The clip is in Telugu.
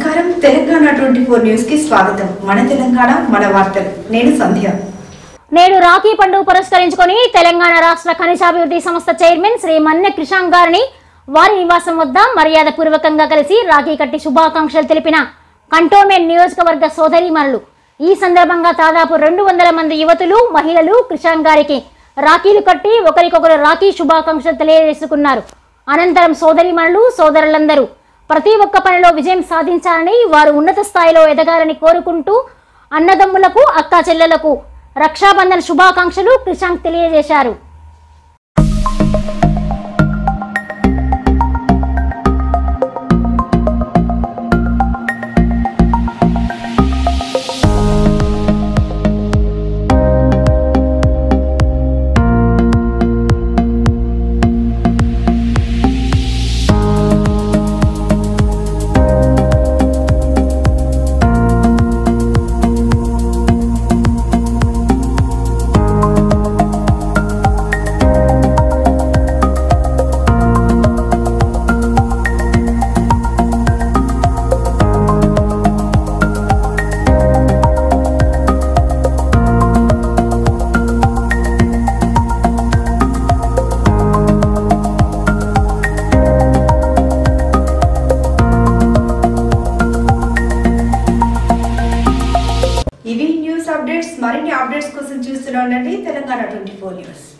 నమస్కారం తెలంగాణ 24 న్యూస్ కి స్వాగతం. మన తెలంగాణ మన వార్తలు. నేను సంధ్య. నేడు రాఖీ పండుగ పురస్కరించుకొని తెలంగాణ రాష్ట్ర ఖనిజాభివృద్ధి సంస్థ చైర్మన్ శ్రీ మన్నె కృషాంక్ గారిని వారి నివాసం వద్ద మర్యాదపూర్వకంగా కలిసి రాఖీ కట్టి శుభాకాంక్షలు తెలిపిన కంటోన్మెంట్ నియోజకవర్గ సోదరీమణులు. ఈ సందర్భంగా దాదాపు 200 మంది యువతులు మహిళలు కృషాంక్ గారికి రాఖీలు కట్టి ఒకరికొకరు రాఖీ శుభాకాంక్షలు తెలియజేసుకున్నారు. అనంతరం సోదరీమణులు సోదరులందరూ ప్రతి ఒక్క పనిలో విజయం సాధించాలని, వారు ఉన్నత స్థాయిలో ఎదగాలని కోరుకుంటూ అన్నదమ్ములకు అక్కా చెల్లెలకు రక్షాబంధన్ శుభాకాంక్షలు కృషాంక్ తెలియజేశారు. ఇవి న్యూస్ అప్డేట్స్. మరిన్ని అప్డేట్స్ కోసం చూస్తూనే ఉండండి తెలంగాణ 24 న్యూస్.